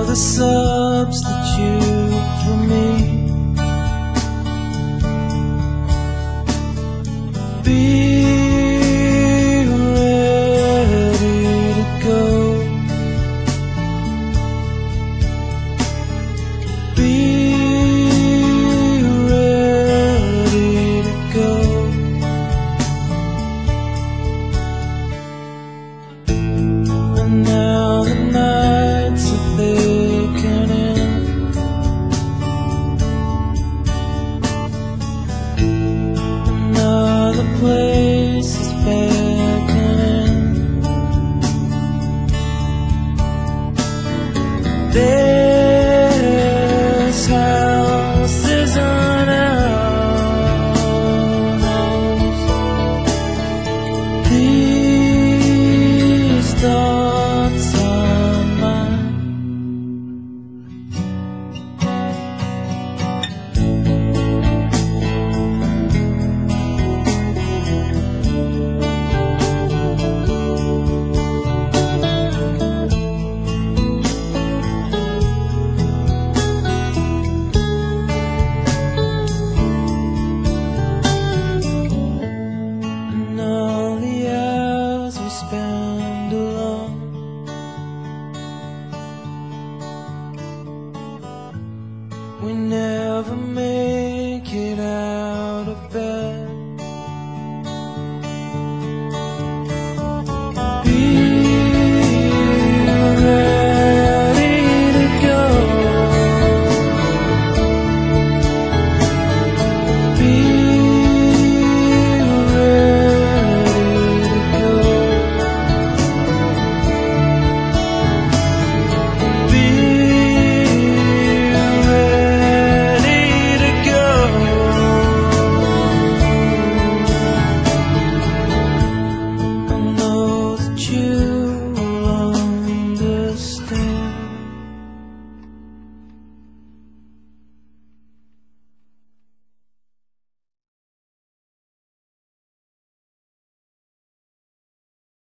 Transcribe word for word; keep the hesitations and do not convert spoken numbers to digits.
the substitute for me. Be ready to go. Be ready to go. And now the nights are thickening. Another place is beckoning. This house isn't ours. These thoughts are mine. And all the hours we spend alone, we never made